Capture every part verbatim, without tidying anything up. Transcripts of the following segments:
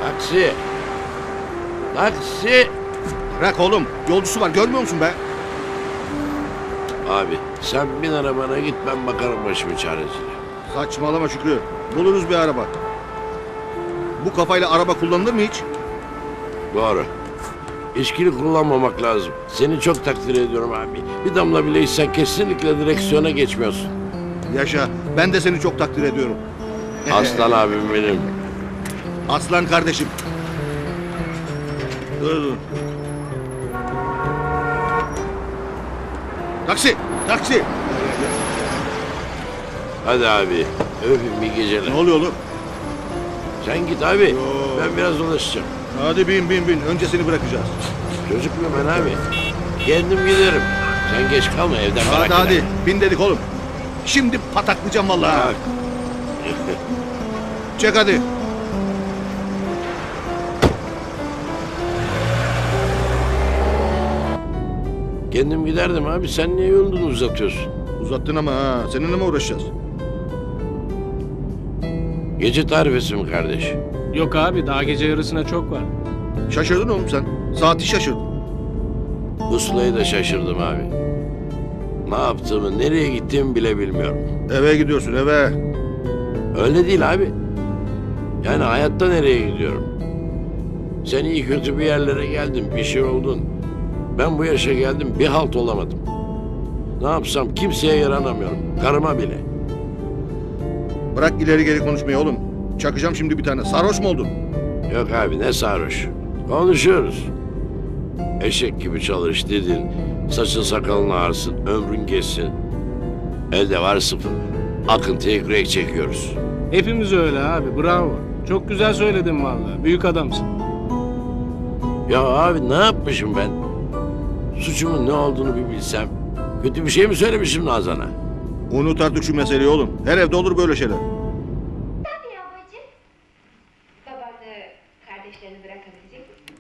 Taksi. Taksi. Bırak oğlum. Yolcusu var görmüyor musun be? Abi sen bin arabana git, ben bakarım başımın çaresine. Saçmalama Şükrü. Buluruz bir araba. Bu kafayla araba kullanılır mı hiç? Doğru. İçkili kullanmamak lazım. Seni çok takdir ediyorum abi. Bir damla bile içsen kesinlikle direksiyona geçmiyorsun. Yaşa. Ben de seni çok takdir ediyorum. Aslan abim benim. Aslan kardeşim. Dur dur. Taksi! Taksi! Hadi abi. Öpeyim, iyi geceler. Ne oluyor oğlum? Sen git abi. Yo. Ben biraz dolaşacağım. Hadi bin bin bin. Önce seni bırakacağız. Çocuk mu ben abi? Kendim giderim. Sen geç kalma, evden merak Hadi hadi. eder. Bin dedik oğlum. Şimdi pataklayacağım vallahi. Bak. Çek hadi. Kendim giderdim abi. Sen niye yolunu uzatıyorsun? Uzattın ama ha. Seninle mi uğraşacağız? Gece tarifesi mi kardeş? Yok abi, daha gece yarısına çok var. Şaşırdın oğlum sen. Saati şaşırdın. Pusulayı da şaşırdım abi. Ne yaptığımı, nereye gittiğimi bile bilmiyorum. Eve gidiyorsun eve. Öyle değil abi. Yani hayatta nereye gidiyorum? Sen iyi kötü bir yerlere geldin, bir şey oldun. Ben bu yaşa geldim, bir halt olamadım. Ne yapsam kimseye yaranamıyorum. Karıma bile. Bırak ileri geri konuşmayı oğlum. Çakacağım şimdi bir tane. Sarhoş mu oldun? Yok abi, ne sarhoş. Konuşuyoruz. Eşek gibi çalış dedin. Saçın sakalın ağarsın, ömrün geçsin. Elde var sıfır. Akıntıya kürek çekiyoruz. Hepimiz öyle abi, bravo. Çok güzel söyledin vallahi, büyük adamsın. Ya abi ne yapmışım ben? Suçumun ne olduğunu bir bilsem. Kötü bir şey mi söylemişim Nazan'a? Unut artık şu meseleyi oğlum. Her evde olur böyle şeyler. Tabii ablacığım. Babanı, kardeşlerini bırakabilecek misin?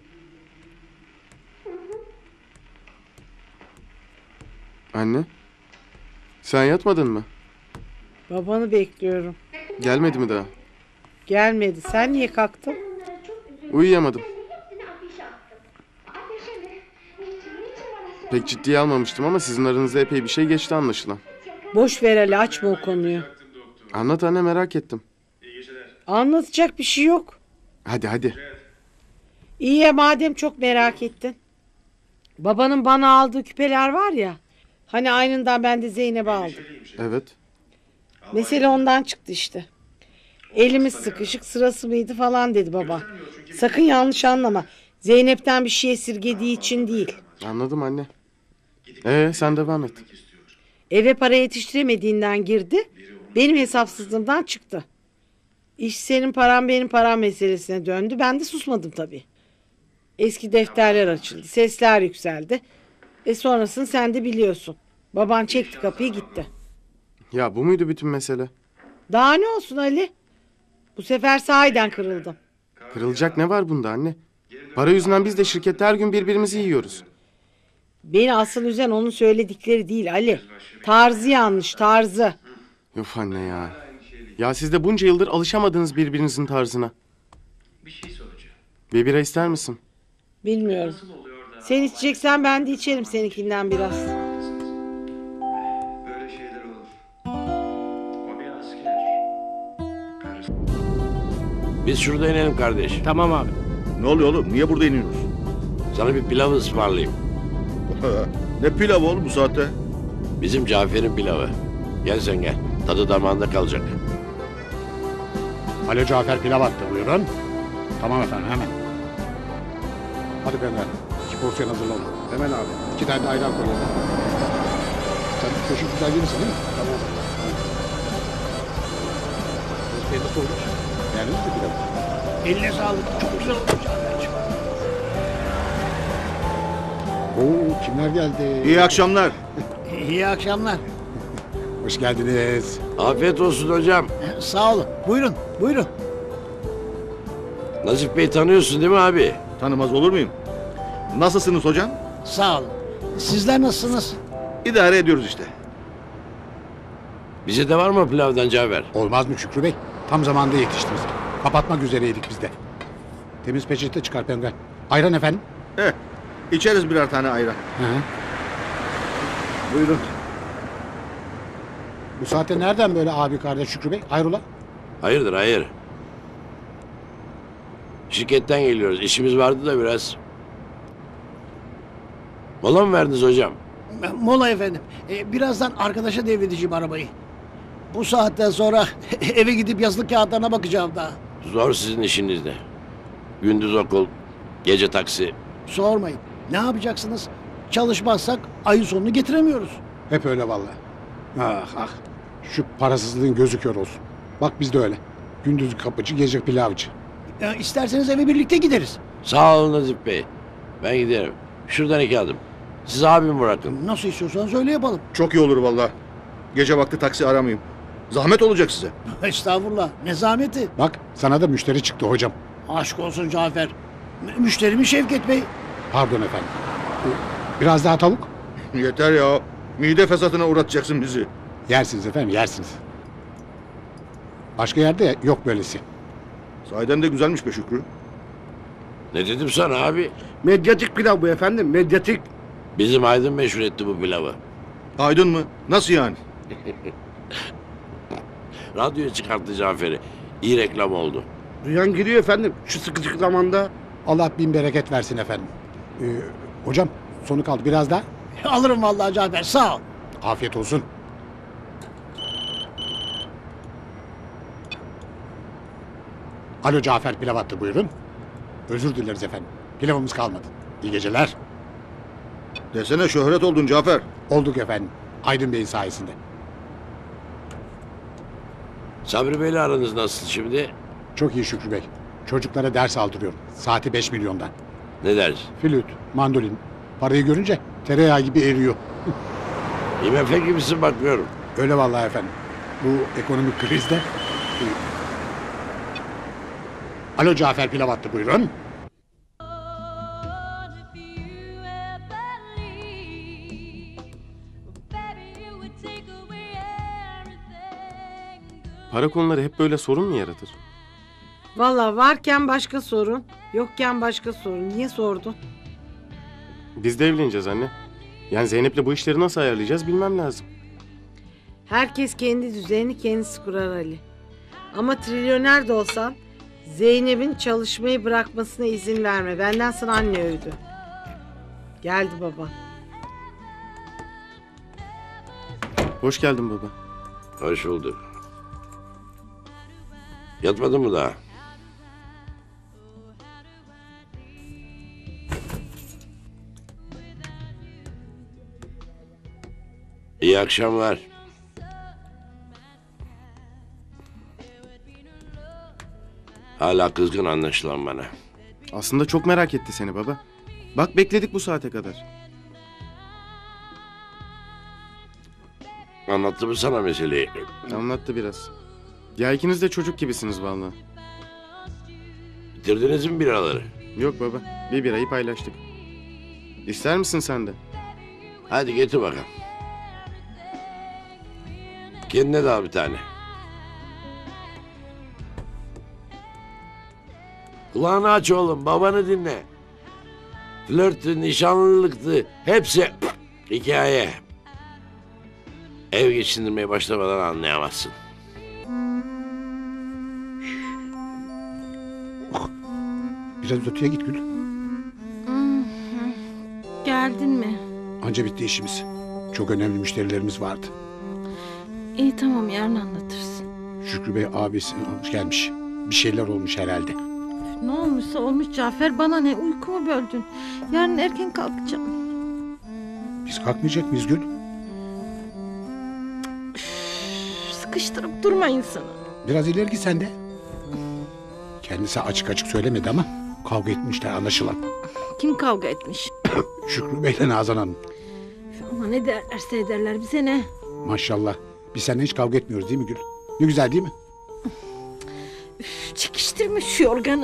Anne, sen yatmadın mı? Babanı bekliyorum. Gelmedi mi daha? Gelmedi. Sen niye kalktın? Uyuyamadım. Hepsini afişe attım. Afişe mi? Niçin, niçin bana söyle? Pek ciddiye almamıştım ama sizin aranızda epey bir şey geçti anlaşılan. Boş ver Ali, açma o konuyu. Anlat anne, merak ettim. Anlatacak bir şey yok. Hadi hadi. İyi ya, madem çok merak ettin. Babanın bana aldığı küpeler var ya. Hani aynından ben de Zeynep'e aldım. Evet. Mesele ondan çıktı işte. Elimiz sıkışık, sırası mıydı falan dedi baba. Sakın yanlış anlama. Zeynep'ten bir şey esirgediği için değil. Anladım anne. Ee sen devam et. Eve para yetiştiremediğinden girdi. Benim hesapsızlığımdan çıktı. İş senin param benim param meselesine döndü. Ben de susmadım tabii. Eski defterler açıldı. Sesler yükseldi. E sonrasını sen de biliyorsun. Baban çekti kapıyı gitti. Ya bu muydu bütün mesele? Daha ne olsun Ali? Bu sefer sahiden kırıldım. Kırılacak ne var bunda anne? Para yüzünden biz de şirkette her gün birbirimizi yiyoruz. Beni asıl üzen onun söyledikleri değil Ali. Tarzı yanlış, tarzı. Yok anne ya. Ya siz de bunca yıldır alışamadınız birbirinizin tarzına. Bir bira ister misin? Bilmiyorum. Sen içeceksen ben de içerim seninkinden biraz. Böyle şeyler olur. O bir asker. Biz şurada inelim kardeş. Tamam abi. Ne oluyor oğlum? Niye burada iniyoruz? Sana bir pilav ısmarlayayım. Ne pilav oğlum bu saatte? Bizim Cafer'in pilavı. Gel sen gel. Tadı damağında kalacak. Ali Cafer pilav attı, buyurun. Tamam efendim, hemen. Hadi beyler, iki porsiyon hazırlanın. Hemen abi. İki tane de ayran koyalım. Sen köşe güzel gelirsin değil mi? Tamam. Şey nasıl olmuş? Beğendiniz mi pilavı? Eline sağlık, çok güzel olmuş Cafer'cim. Oo, kimler geldi? İyi akşamlar. İyi akşamlar. Hoş geldiniz. Afiyet olsun hocam. Sağ olun. Buyurun, buyurun. Nazif Bey tanıyorsun değil mi abi? Tanımaz olur muyum? Nasılsınız hocam? Sağ olun. Sizler nasılsınız? İdare ediyoruz işte. Bize de var mı pilavdan Cafer? Olmaz mı Şükrü Bey? Tam zamanında yetiştiniz. Kapatmak üzereydik biz de. Temiz peçete çıkar penguen. Ayran efendim. Eh, içeriz birer tane ayran. Hı. Buyurun. Bu saatte nereden böyle abi kardeş Şükrü Bey? Hayrola? Hayırdır hayır. Şirketten geliyoruz. İşimiz vardı da biraz. Mola mı verdiniz hocam? Mola efendim. Ee, birazdan arkadaşa devredeceğim arabayı. Bu saatten sonra eve gidip yazılı kağıtlarına bakacağım daha. Zor sizin işiniz de. Gündüz okul, gece taksi. Sormayın. Ne yapacaksınız? Çalışmazsak ayın sonunu getiremiyoruz. Hep öyle vallahi. Ah ah. Şu parasızlığın gözü kör olsun. Bak biz de öyle. Gündüz kapıcı, gece pilavcı. Ya, isterseniz eve birlikte gideriz. Sağ olun Nazif Bey. Ben giderim. Şuradan iki adım. Siz abimi bırakın. Nasıl istiyorsanız öyle yapalım. Çok iyi olur vallahi. Gece vakti taksi aramayayım. Zahmet olacak size. Estağfurullah. Ne zahmeti. Bak sana da müşteri çıktı hocam. Aşk olsun Cafer. Mü- Müşterimiz Şevket Bey. Pardon efendim. Biraz daha tavuk. Yeter ya. Mide fesatına uğratacaksın bizi. Yersiniz efendim, yersiniz. Başka yerde yok böylesi. Sahiden de güzelmiş be Şükrü. Ne dedim sana abi? Medyatik pilav bu efendim, medyatik. Bizim Aydın meşhur etti bu pilavı. Aydın mı? Nasıl yani? Radyoya çıkarttı Cafer'i. İyi reklam oldu. Duyan giriyor efendim şu sıkıcı zamanda. Allah bin bereket versin efendim. Ee, hocam sonu kaldı biraz daha. Alırım vallahi Cafer. Sağ ol. Afiyet olsun. Alo Cafer pilav attı buyurun. Özür dileriz efendim. Pilavımız kalmadı. İyi geceler. Desene şöhret oldun Cafer. Olduk efendim. Aydın Bey'in sayesinde. Sabri Bey'le aranız nasıl şimdi? Çok iyi Şükrü Bey. Çocuklara ders aldırıyorum. Saati beş milyondan. Ne ders? Flüt, mandolin. Parayı görünce tereyağı gibi eriyor. I M F gibisin bakmıyorum. Öyle vallahi efendim. Bu ekonomik krizde. Alo Cafer pilav attı buyurun. Para konuları hep böyle sorun mu yaratır? Valla varken başka sorun, yokken başka sorun. Niye sordun? Biz de evleneceğiz anne. Yani Zeynep'le bu işleri nasıl ayarlayacağız bilmem lazım. Herkes kendi düzenini kendisi kurar Ali. Ama trilyoner de olsan Zeynep'in çalışmayı bırakmasına izin verme. Benden sana anne övdü. Geldi baba. Hoş geldin baba. Hoş bulduk. Yatmadın mı daha? İyi akşamlar. Hala kızgın anlaşılan bana. Aslında çok merak etti seni baba. Bak bekledik bu saate kadar. Anlattı mı sana meseleyi? Anlattı biraz. Ya ikiniz de çocuk gibisiniz vallahi. Bitirdiniz mi biraları? Yok baba, bir birayı paylaştık. İster misin sen de? Hadi getir bakalım. Kendine de al bir tane. Kulağını aç oğlum, babanı dinle. Flörtü, nişanlılıktı, hepsi hikaye. Ev geçindirmeye başlamadan anlayamazsın. Biraz öteye git Gül. Geldin mi? Anca bitti işimiz. Çok önemli müşterilerimiz vardı. İyi tamam yarın anlatırsın. Şükrü Bey abisi almış gelmiş. Bir şeyler olmuş herhalde. Ne olmuşsa olmuş Cafer bana ne uykumu böldün. Yarın erken kalkacağım. Biz kalkmayacak mıyız Gül? Üf, sıkıştırıp durma insanı. Biraz ileri git sen de. Kendisi açık açık söylemedi ama kavga etmişler anlaşılan. Kim kavga etmiş? Şükrü Bey'le Nazan Hanım. Üf, ama ne derlerse ederler bize ne? Maşallah. Biz seninle hiç kavga etmiyoruz değil mi Gül? Ne güzel değil mi? Üf, çekiştirme şu yorganı.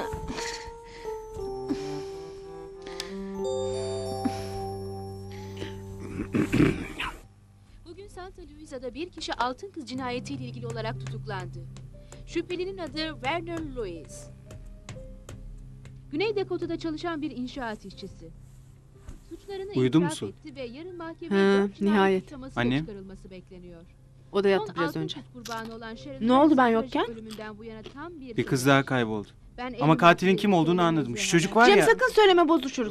Bugün Santa Luisa'da bir kişi altın kız cinayetiyle ilgili olarak tutuklandı. Şüphelinin adı Werner Louis. Güney Dakota'da çalışan bir inşaat işçisi. Suçlarını Uyudun mu itiraf Su? etti ve yarın mahkemeye He, dört cinayet nihayet. suçlamasıyla Annem? çıkarılması bekleniyor. O da yattı Son biraz altın önce. kız kurbanı olan Sharon Ne oldu ben Harris'in yokken? trajik ölümünden bu yana tam bir Bir yıl kız daha geçti. kayboldu. Ben Ama en katilin başta kim olduğunu söylediğim anladım. Şu üzere- çocuk var Cem ya. sakın söyleme bozuşuruz.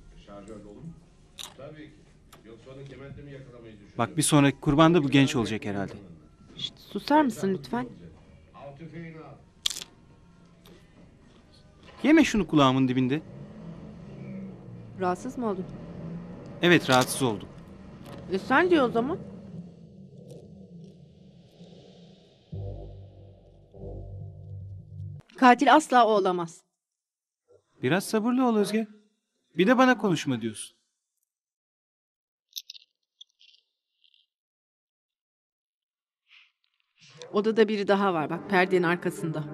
Bak bir sonraki kurban da bu genç olacak herhalde. Şşt, susar mısın lütfen? Yeme şunu kulağımın dibinde. Rahatsız mı oldun? Evet, rahatsız oldum. E sen diyor o zaman. Katil asla o olamaz. Biraz sabırlı ol Özge. Bir de bana konuşma diyorsun. Odada biri daha var bak perdenin arkasında.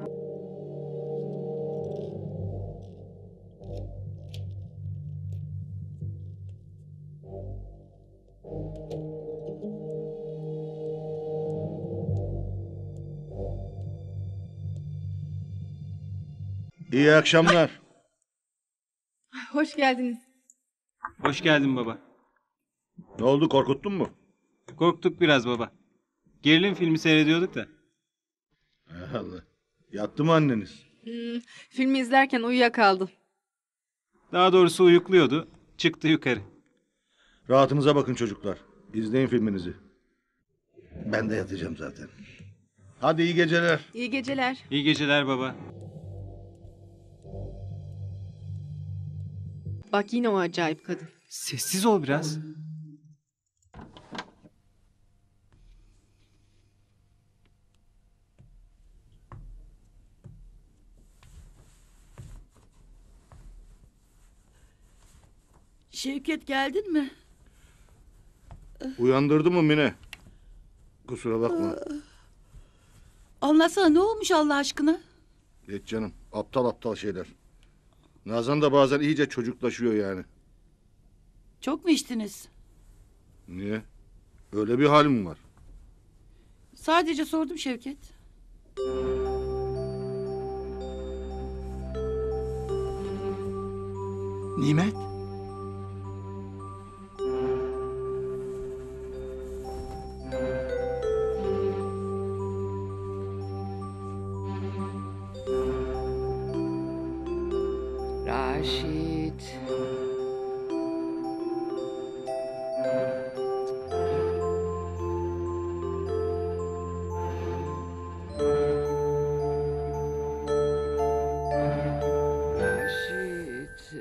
İyi akşamlar. Hoş geldiniz. Hoş geldin baba. Ne oldu, korkuttun mu? Korktuk biraz baba. Gerilim filmi seyrediyorduk da. Allah. Yattı mı anneniz? Hmm, filmi izlerken uyuyakaldı. Daha doğrusu uyukluyordu. Çıktı yukarı. Rahatınıza bakın çocuklar. İzleyin filminizi. Ben de yatacağım zaten. Hadi iyi geceler. İyi geceler. İyi geceler baba. Bak yine o acayip kadın. Sessiz ol biraz. Şevket geldin mi? Uyandırdı mı Mine? Kusura bakma. Anlatsana ne olmuş Allah aşkına? Geç canım. Aptal aptal şeyler. Nazan da bazen iyice çocuklaşıyor yani. Çok mu içtiniz? Niye? Öyle bir halim var. Sadece sordum Şevket. Nimet. Raşit. Raşit.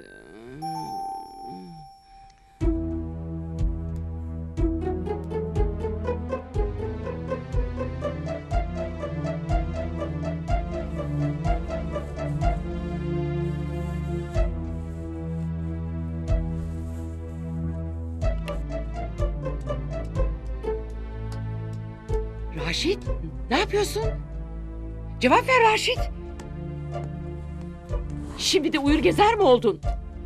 Raşit, ne yapıyorsun? Cevap ver Raşit. Şimdi de uyur gezer mi oldun?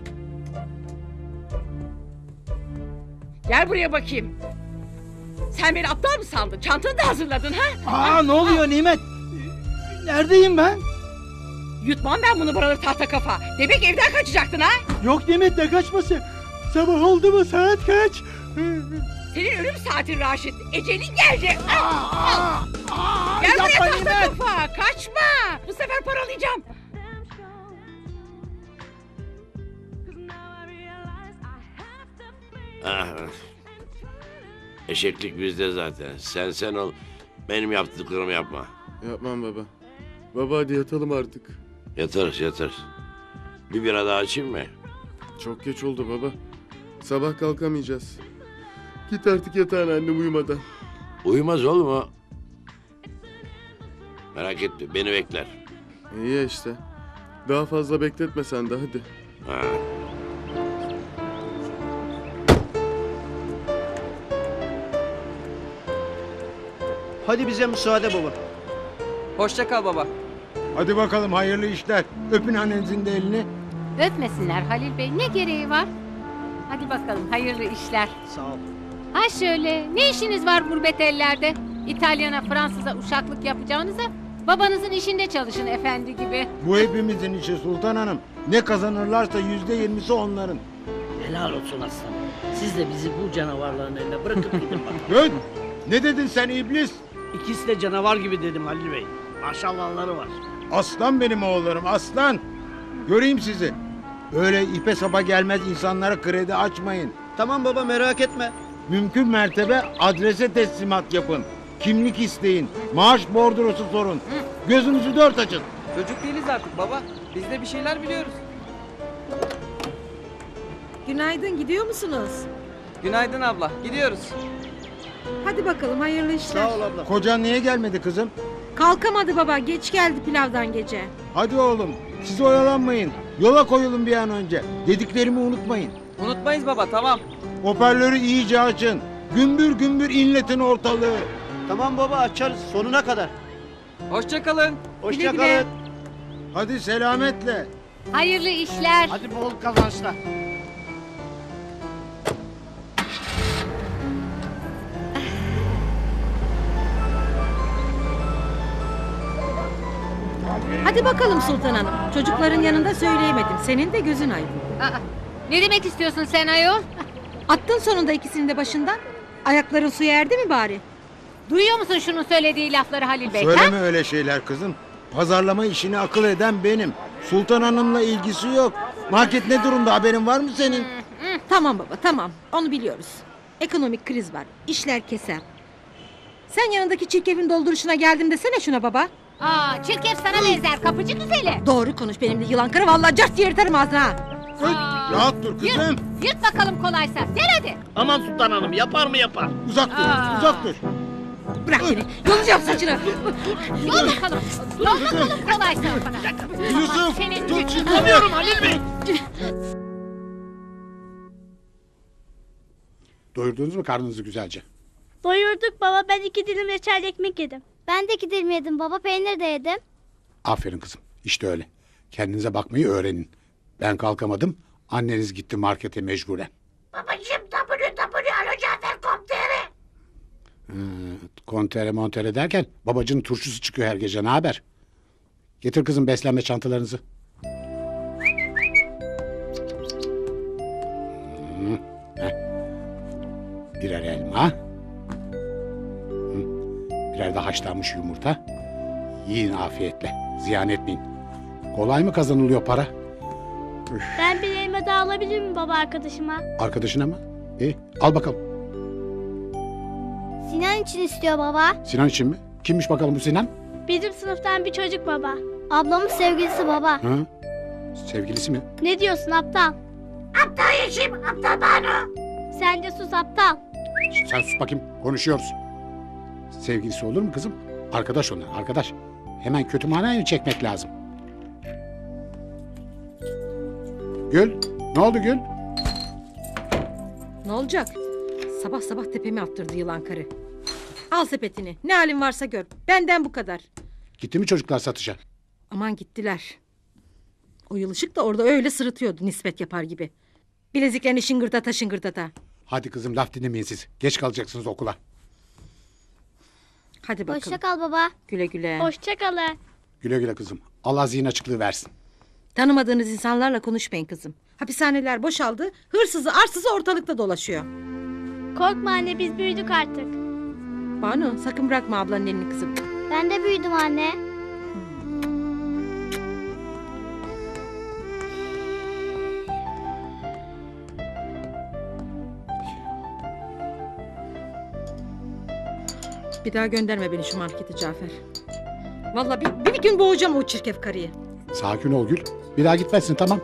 Gel buraya bakayım. Sen beni aptal mı sandın? Çantanı da hazırladın ha? Aa ne oluyor Nimet? Neredeyim ben? Yutmam ben bunu buraları tahta kafa. Demek evden kaçacaktın ha? Yok Nimet ne kaçması? Sabah oldu mu saat kaç? Senin ölüm saatin Raşit. Ecelin geldi. Al, al. Gel yapma buraya tahta Nimet. kafa. Kaçma. Bu sefer paralayacağım. Ah, eşeklik bizde zaten. Sen sen ol. Benim yaptıklarımı yapma. Yapmam baba. Baba hadi yatalım artık. Yatarız yatarız. Bir bira daha açayım mı? Çok geç oldu baba. Sabah kalkamayacağız. Git artık yatağına annem uyumadan. Uyumaz oğlum o. Merak etme beni bekler. İyi ya işte. Daha fazla bekletme sen de hadi. Ha. Hadi bize müsaade baba. Hoşça kal baba. Hadi bakalım hayırlı işler. Öpün annenizin de elini. Öpmesinler Halil Bey. Ne gereği var? Hadi bakalım hayırlı işler. Sağ ol. Ha şöyle ne işiniz var gurbet ellerde? İtalyana Fransız'a uşaklık yapacağınıza babanızın işinde çalışın efendi gibi. Bu hepimizin işi Sultan Hanım. Ne kazanırlarsa yüzde yirmisi onların. Helal olsun aslanım. Siz de bizi bu canavarların eline bırakıp gidin bakalım. Dön! Ne dedin sen iblis? İkisi de canavar gibi dedim Halil Bey. Maşallahları var. Aslan benim oğullarım, aslan. Göreyim sizi. Öyle ipe sapa gelmez insanlara kredi açmayın. Tamam baba, merak etme. Mümkün mertebe adrese teslimat yapın. Kimlik isteyin. Maaş bordrosu sorun. Gözünüzü dört açın. Çocuk değiliz artık baba. Biz de bir şeyler biliyoruz. Günaydın, gidiyor musunuz? Günaydın abla. Gidiyoruz. Hadi bakalım, hayırlı işler. Sağ ol abla. Kocan niye gelmedi kızım? Kalkamadı baba, geç geldi pilavdan gece. Hadi oğlum, siz oyalanmayın. Yola koyulun bir an önce. Dediklerimi unutmayın. Unutmayız baba, tamam. Hoparlörü iyice açın. Gümbür gümbür inletin ortalığı. Tamam baba, açarız sonuna kadar. Hoşça kalın. Hoşça Güle güle. kalın. Hadi selametle. Hayırlı işler. Hadi bol kazançlar. Hadi bakalım Sultan Hanım. Çocukların yanında söyleyemedim. Senin de gözün aydın. Aa, ne demek istiyorsun sen ayol? Attın sonunda ikisini de başından. Ayakların suya erdi mi bari? Duyuyor musun şunun söylediği lafları Halil Bey? Söyleme ha? öyle şeyler kızım. Pazarlama işini akıl eden benim. Sultan Hanım'la ilgisi yok. Market ne durumda, haberin var mı senin? Tamam baba, tamam. Onu biliyoruz. Ekonomik kriz var. İşler keser. Sen yanındaki çirkefin dolduruşuna geldim desene şuna baba. Aa, çirkef sana benzer kapıcı güzeli. Doğru konuş benimle yılan karı, vallahi cart diye yırtarım ağzına. Aa, Rahat dur kızım. Yırt, yırt bakalım kolaysa. Gel hadi. Aman Sultan Hanım, yapar mı yapar? Uzak dur, Aa. uzak dur. Bırak beni. Yolacağım saçını. Yol bakalım. Yol bakalım kolaysa bana. Yusuf, Senin tut şu Tutamıyorum Halil Bey. Doyurdunuz mu karnınızı güzelce? Doyurduk baba, ben iki dilim reçel ekmek yedim. Ben de iki dilim yedim baba, peynir de yedim. Aferin kızım. İşte öyle. Kendinize bakmayı öğrenin. Ben kalkamadım. Anneniz gitti markete mecburen. Babacığım W W Alo Cafer Komiseri. Ee, kontere montere derken babacının turşusu çıkıyor her gece. Ne haber? Getir kızım beslenme çantalarınızı. Hı, heh. Birer elma. Hı, birer de haşlanmış yumurta. Yiyin afiyetle. Ziyan etmeyin. Kolay mı kazanılıyor para? Üf. Ben bir elma daha alabilir miyim baba arkadaşıma? Arkadaşına mı? İyi, al bakalım. Sinan için istiyor baba. Sinan için mi? Kimmiş bakalım bu Sinan? Bizim sınıftan bir çocuk baba. Ablamın sevgilisi baba. Hı? Sevgilisi mi? Ne diyorsun aptal? Aptal Yeşim, aptal Banu. Sen de sus aptal. Şişt, sen sus bakayım. Konuşuyoruz. Sevgilisi olur mu kızım? Arkadaş onlar, arkadaş. Hemen kötü manayı çekmek lazım. Gül, ne oldu Gül? Ne olacak? Sabah sabah tepemi attırdı yılan karı. Al sepetini. Ne halin varsa gör. Benden bu kadar. Gitti mi çocuklar satışa? Aman gittiler. O yılışık da orada öyle sırıtıyordu nispet yapar gibi. Bileziklerini şıngırdata şıngırdata. Hadi kızım laf dinlemeyin siz. Geç kalacaksınız okula. Hadi bakalım. Hoşça kal baba. Güle güle. Hoşça kalın. Güle güle kızım. Allah zihin açıklığı versin. Tanımadığınız insanlarla konuşmayın kızım. Hapishaneler boşaldı. Hırsızı arsızı ortalıkta dolaşıyor. Korkma anne, biz büyüdük artık. Banu sakın bırakma ablanın elini kızım. Ben de büyüdüm anne. Bir daha gönderme beni şu markete Cafer. Vallahi bir, bir, bir gün boğacağım o çirkef karıyı. Sakin ol Gül. Bir daha gitmezsin tamam.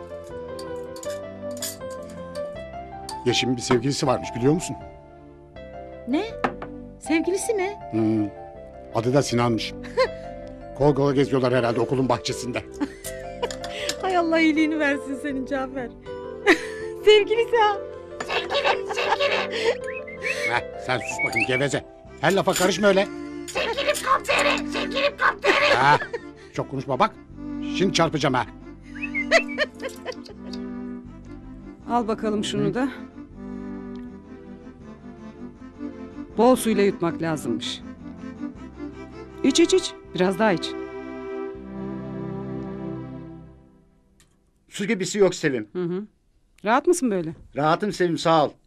Yeşim'in bir sevgilisi varmış biliyor musun? Ne? Sevgilisi mi? Hmm. Adı da Sinan'mış. Kol kola geziyorlar herhalde okulun bahçesinde. Hay Allah iyiliğini versin senin Cafer. Sevgilisi ha. Sevgilim, sevgilim. Heh, sen sus bakayım geveze. Her lafa karışma öyle. Sevgilim komiseri, sevgilim komiseri. Ha, çok konuşma bak. Şimdi çarpacağım ha. Al bakalım şunu da. Bol suyla yutmak lazımmış. İç iç iç. Biraz daha iç. Su gibisi yok Sevim. Hı hı. Rahat mısın böyle? Rahatım Sevim, sağ ol.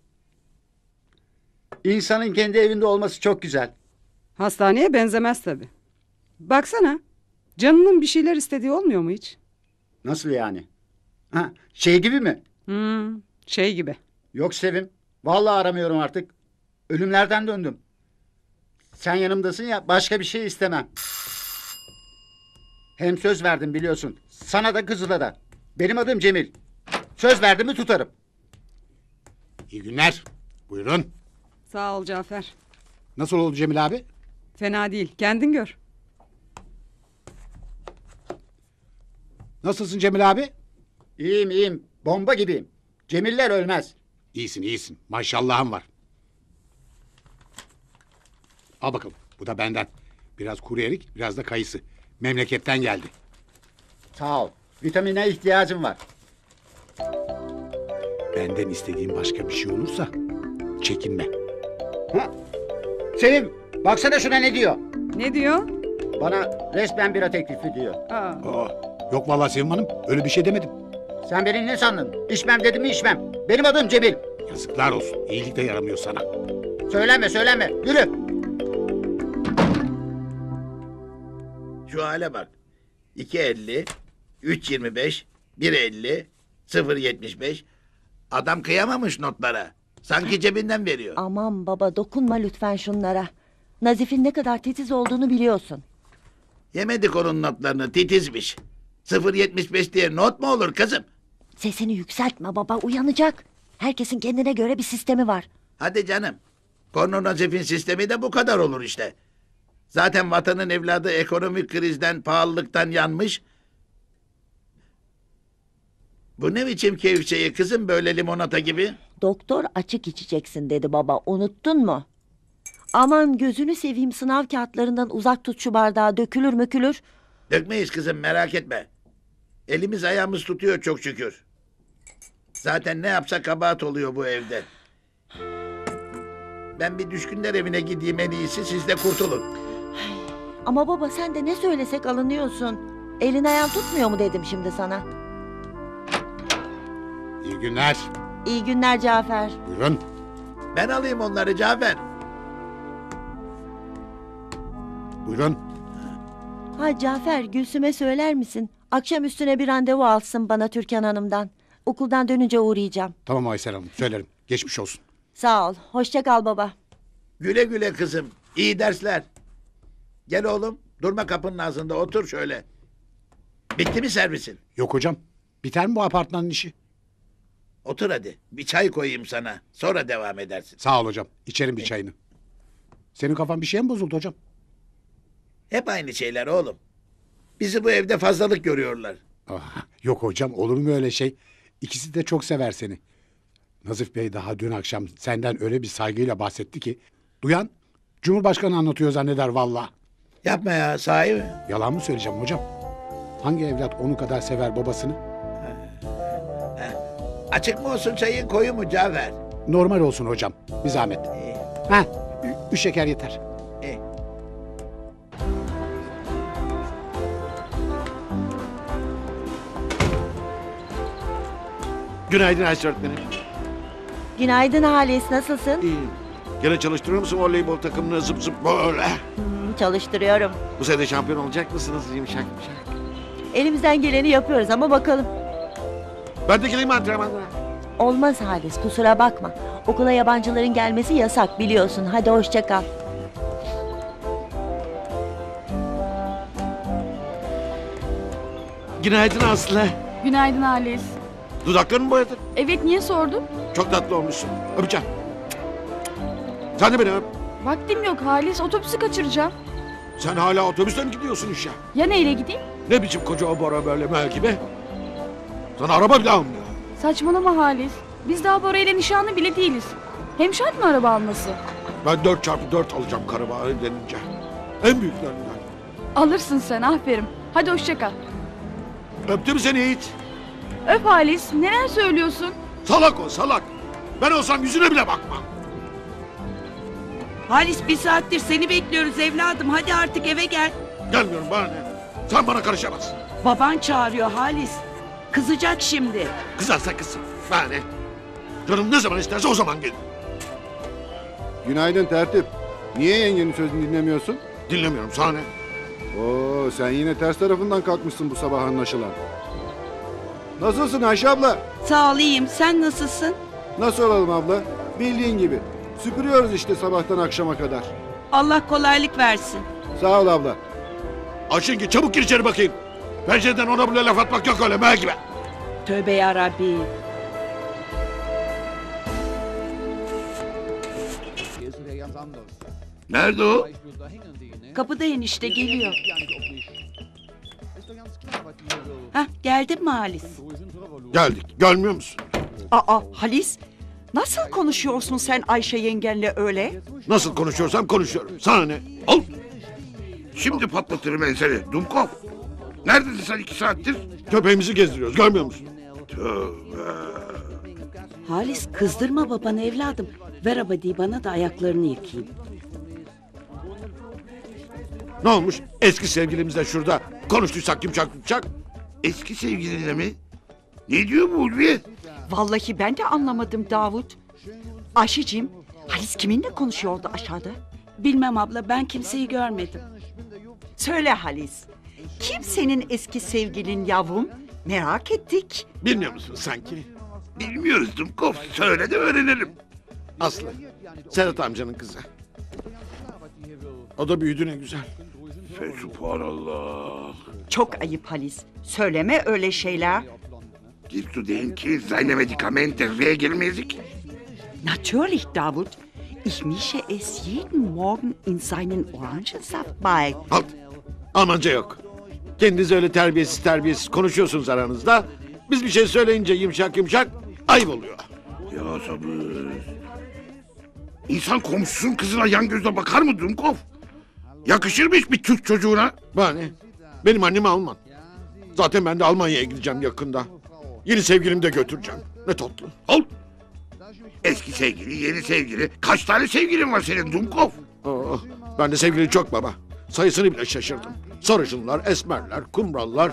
İnsanın kendi evinde olması çok güzel. Hastaneye benzemez tabii. Baksana. Canının bir şeyler istediği olmuyor mu hiç? Nasıl yani? Ha, şey gibi mi? Hmm, şey gibi. Yok Sevim. Vallahi aramıyorum artık. Ölümlerden döndüm. Sen yanımdasın ya, başka bir şey istemem. Hem söz verdim biliyorsun. Sana da kızına da. Benim adım Cemil. Söz verdim mi tutarım. İyi günler. Buyurun. Sağ ol Cafer. Nasıl oldu Cemil abi? Fena değil. Kendin gör. Nasılsın Cemil abi? İyiyim iyiyim. Bomba gibiyim. Cemiller ölmez. İyisin iyisin. Maşallahın var. Al bakalım. Bu da benden. Biraz kuru erik, biraz da kayısı. Memleketten geldi. Sağ ol. Vitamine ihtiyacım var. Benden istediğin başka bir şey olursa çekinme. Ha. Sevim, baksana şuna ne diyor? Ne diyor? Bana resmen bira teklifi diyor. Aa. Aa, yok vallahi Sevim Hanım, öyle bir şey demedim. Sen beni ne sandın? İçmem dedim mi içmem. Benim adım Cemil. Yazıklar olsun. İyilik de yaramıyor sana. Söyleme söyleme. Yürü. Şu hale bak. iki elli, üç yirmi beş, bir elli, sıfır yetmiş beş. Adam kıyamamış notlara. Sanki cebinden veriyor. Aman baba dokunma lütfen şunlara. Nazif'in ne kadar titiz olduğunu biliyorsun. Yemedik onun notlarını, titizmiş. sıfır yetmiş beş diye not mu olur kızım? Sesini yükseltme baba, uyanacak. Herkesin kendine göre bir sistemi var. Hadi canım. Korno Nazif'in sistemi de bu kadar olur işte. Zaten vatanın evladı ekonomik krizden, pahalılıktan yanmış. Bu ne biçim keyif şeyi kızım, böyle limonata gibi? Doktor açık içeceksin dedi baba, unuttun mu? Aman gözünü seveyim, sınav kağıtlarından uzak tut şu bardağı, dökülür mükülür. Dökmeyiz kızım, merak etme. Elimiz ayağımız tutuyor çok şükür. Zaten ne yapsa kabahat oluyor bu evde. Ben bir düşkünler evine gideyim en iyisi, siz de kurtulun. Ama baba sen de ne söylesek alınıyorsun. Elin ayağın tutmuyor mu dedim şimdi sana. İyi günler. İyi günler Cafer. Buyurun. Ben alayım onları Cafer. Buyurun. Ha Cafer, Gülsüm'e söyler misin? Akşam üstüne bir randevu alsın bana Türkan Hanım'dan. Okuldan dönünce uğrayacağım. Tamam Aysel Hanım, söylerim. Geçmiş olsun. Sağ ol. Hoşça kal baba. Güle güle kızım. İyi dersler. Gel oğlum. Durma kapının ağzında. Otur şöyle. Bitti mi servisin? Yok hocam. Biter mi bu apartmanın işi? Otur hadi. Bir çay koyayım sana. Sonra devam edersin. Sağ ol hocam. İçerim bir çayını. Senin kafan bir şeye mi bozuldu hocam? Hep aynı şeyler oğlum. Bizi bu evde fazlalık görüyorlar. Ah, yok hocam, olur mu öyle şey? İkisi de çok sever seni. Nazif Bey daha dün akşam senden öyle bir saygıyla bahsetti ki... Duyan, Cumhurbaşkanı anlatıyor zanneder vallahi. Yapma ya, sahi mi? Yalan mı söyleyeceğim hocam? Hangi evlat onu kadar sever babasını? Açık mı olsun çayın, koyu mu Cafer? Normal olsun hocam, bir zahmet. Ha, üç şeker yeter. İyi. Günaydın Ayşe öğretmenim. Günaydın Halis, nasılsın? İyiyim. Gene çalıştırıyor musun voleybol takımını zıp zıp böyle? Hmm, çalıştırıyorum. Bu sene şampiyon olacak mısınız yumuşak yumuşak? Elimizden geleni yapıyoruz ama bakalım. Ben de geleyim antrenmana. Olmaz Halis, kusura bakma. Okula yabancıların gelmesi yasak biliyorsun. Hadi hoşça kal. Günaydın Aslı. Günaydın Halis. Dudaklarını mı boyadın? Evet, niye sordun? Çok tatlı olmuşsun. Öpeceğim. Sen de beni öp. Vaktim yok Halis, otobüsü kaçıracağım. Sen hala otobüsle mi gidiyorsun işe? Ya neyle gideyim? Ne biçim koca o Bora böyle mel gibi? Sana araba bile almıyor. Saçmalama Halis. Biz daha Bora ile nişanlı bile değiliz. Hem şart mı araba alması? Ben dört çarpı dört alacağım karıma evlenince. En büyüklerinden. Alırsın sen, aferin. Hadi hoşça kal. Öptüm seni hiç. Öp Halis, neler söylüyorsun? Salak o salak. Ben olsam yüzüne bile bakmam. Halis bir saattir seni bekliyoruz evladım. Hadi artık eve gel. Gelmiyorum bana ne? Sen bana karışamazsın. Baban çağırıyor Halis. Kızacak şimdi. Kızarsa kızsın. Bana ne? Canım ne zaman isterse o zaman gelin. Günaydın tertip. Niye yengenin sözünü dinlemiyorsun? Dinlemiyorum sana ne? Oo, sen yine ters tarafından kalkmışsın bu sabah anlaşılan. Nasılsın Ayşe abla? Sağ ol iyiyim. Sen nasılsın? Nasıl olalım abla? Bildiğin gibi. Süpürüyoruz işte sabahtan akşama kadar. Allah kolaylık versin. Sağ ol abla. Ayşengi çabuk gir içeri bakayım. Pencereden ona bile laf atmak yok öyle meğer gibi. Tövbe yarabbi. Nerede o? Kapıda enişte geliyor. Hah geldin mi Halis? Geldik. Görmüyor musun? Aa Halis. Nasıl konuşuyorsun sen Ayşe yengenle öyle? Nasıl konuşuyorsam konuşuyorum. Sana ne? Al. Şimdi patlatırım enseni. Dumkov. Neredesin sen iki saattir? Köpeğimizi gezdiriyoruz. Görmüyor musun? Tövbe. Halis kızdırma babanı evladım. Ver abadiyi bana da ayaklarını yıkayayım. Ne olmuş? Eski sevgilimiz de şurada. Konuştuysak yumuşak yumuşak. Eski sevgilinle mi? Ne diyor bu Ulviye? Vallahi ben de anlamadım Davut. Ayşeciğim, Halis kiminle konuşuyordu aşağıda? Bilmem abla, ben kimseyi görmedim. Söyle Halis, kim senin eski sevgilin yavrum? Merak ettik. Bilmiyor musun sanki? Bilmiyoruz Dumkov. Söyle de öğrenelim. Aslı. Serhat amcanın kızı. O da büyüdü ne güzel. Fesubhanallah. Çok ayıp Halis. Söyleme öyle şeyler. Gibst du denken seine Medikamente regelmäßig? Natürlich Davut. Ich mische es jeden Morgen in seinen Orangensaft bei. Halt. Almanca yok. Kendiniz öyle terbiyesiz terbiyesiz konuşuyorsunuz aranızda. Biz bir şey söyleyince yumuşak yumuşak ayıp oluyor. Ya sabır. İnsan komşusunun kızına yan gözle bakar mı Dumkov? Yakışır mı hiç bir Türk çocuğuna? Bana ne? Benim annem Alman. Zaten ben de Almanya'ya gideceğim yakında. Yeni sevgilimi de götüreceğim. Ne tatlı. Al. Eski sevgili, yeni sevgili. Kaç tane sevgilin var senin Dumkov? Oh, ben de sevgili çok baba. Sayısını bile şaşırdım. Sarışınlar, esmerler, kumrallar.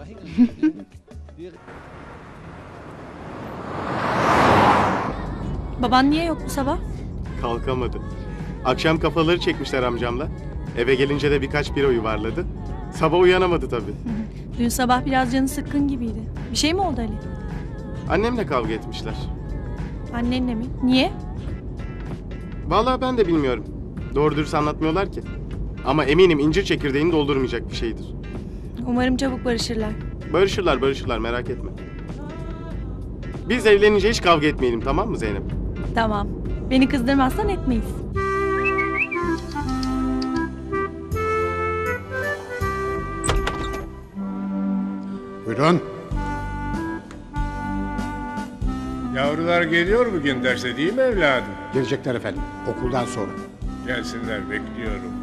Baban niye yok bu sabah? Kalkamadı. Akşam kafaları çekmişler amcamla. Eve gelince de birkaç bira yuvarladı. Sabah uyanamadı tabii. Dün sabah biraz canı sıkkın gibiydi. Bir şey mi oldu Ali? Annemle kavga etmişler. Annenle mi? Niye? Vallahi ben de bilmiyorum. Doğru dürüst anlatmıyorlar ki. Ama eminim incir çekirdeğini doldurmayacak bir şeydir. Umarım çabuk barışırlar. Barışırlar barışırlar merak etme. Biz evlenince hiç kavga etmeyelim tamam mı Zeynep? Tamam. Beni kızdırmazsan etmeyiz. Buyurun. Yavrular geliyor bugün derse değil mi evladım? Gelecekler efendim. Okuldan sonra. Gelsinler bekliyorum.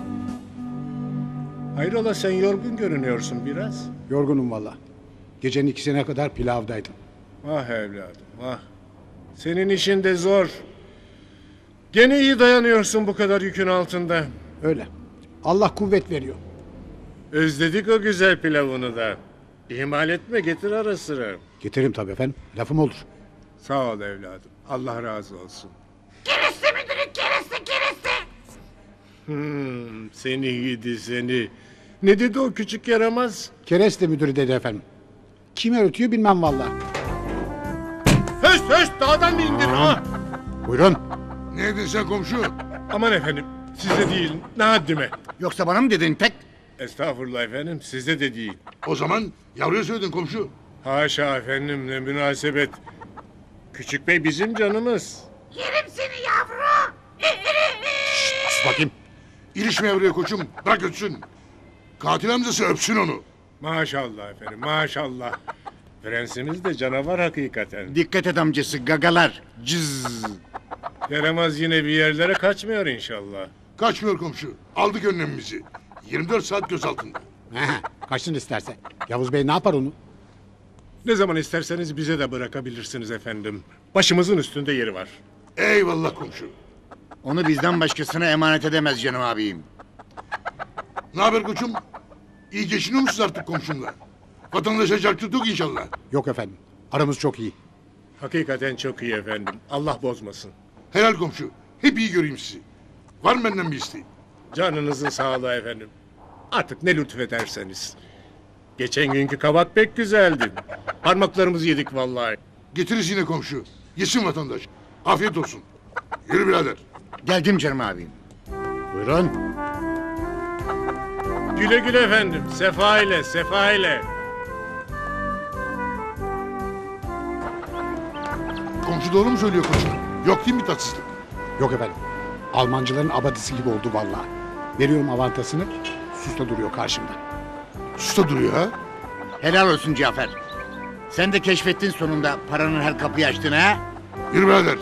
Hayrola sen yorgun görünüyorsun biraz. Yorgunum valla. Gecenin ikisine kadar pilavdaydım. Ah evladım ah. Senin işin de zor. Gene iyi dayanıyorsun bu kadar yükün altında. Öyle. Allah kuvvet veriyor. Özledik o güzel pilavını da. İhmal etme getir ara sıra. Getiririm tabii efendim. Lafım olur. Sağ ol evladım. Allah razı olsun. Kereste müdürüm kereste kereste. Hmm, seni gidi seni. Ne dedi o küçük yaramaz? Kereste müdürü dedi efendim. Kim öğretiyor bilmem vallahi. Höst höst dağdan mı indin ha? Buyurun. Ne dedin sen komşu? Aman efendim size değil ne haddime. Yoksa bana mı dedin pek? Estağfurullah efendim size de değil. O zaman yavruya söyledin komşu. Haşa efendim ne münasebet. Küçük bey bizim canımız. Yerim seni yavru. Şşt, bakayım. İlişme yavruya koçum. Bırak ötsün. Katil amcası öpsün onu. Maşallah efendim maşallah. Prensimiz de canavar hakikaten. Dikkat et amcası gagalar. Cız. Yaramaz yine bir yerlere kaçmıyor inşallah. Kaçmıyor komşu. Aldık önlemimizi. yirmi dört saat göz altında. Kaçsın isterse. Yavuz Bey ne yapar onu? Ne zaman isterseniz bize de bırakabilirsiniz efendim. Başımızın üstünde yeri var. Eyvallah komşu. Onu bizden başkasına emanet edemez canım abim. Ne haber koçum? İyi geçiniyor musunuz artık komşumla? Vatandaşa çark tutuk inşallah. Yok efendim. Aramız çok iyi. Hakikaten çok iyi efendim. Allah bozmasın. Helal komşu. Hep iyi göreyim sizi. Var mı benden bir isteğin? Canınızın sağlığı efendim. Artık ne lütfederseniz. Geçen günkü kabak pek güzeldi. Parmaklarımızı yedik vallahi. Getiririz yine komşu. Yesin vatandaş. Afiyet olsun. Yürü birader. Geldim canım abim. Buyurun. Güle güle efendim. Sefa ile, sefa ile. Komşu doğru mu söylüyor koçum? Yok değil mi tatsızlık? Yok efendim. Almancıların abadisi gibi oldu vallahi. Veriyorum avantasını. Susta duruyor karşımda. Susta duruyor ha? Helal olsun Cafer. Sen de keşfettin sonunda paranın her kapıyı açtığını ha? Yürü birader.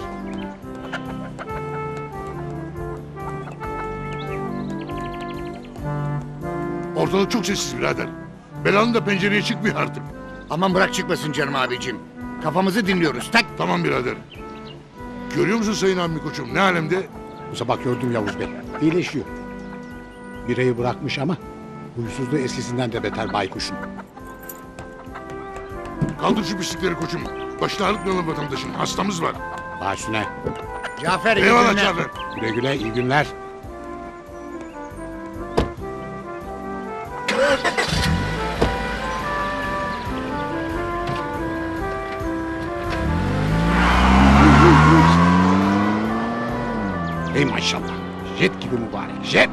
Ortalık çok sessiz birader. Belanın da pencereye çıkmıyor artık. Aman bırak çıkmasın canım abicim. Kafamızı dinliyoruz. Tak. Tamam birader. Görüyor musun sayın abimi koçum? Ne alemde? Bu sabah gördüm Yavuz Bey. İyileşiyor. Birayı bırakmış ama huysuzluğu eskisinden de beter baykuşun. Kaldır şu pislikleri koçum. Başını ağrıtmayalım vatandaşın. Hastamız var. Baş üstüne. Cafer iyi Eyvallah günler. Cafer. Güle güle, iyi günler. Ey maşallah. Jet gibi mübarek. Jet.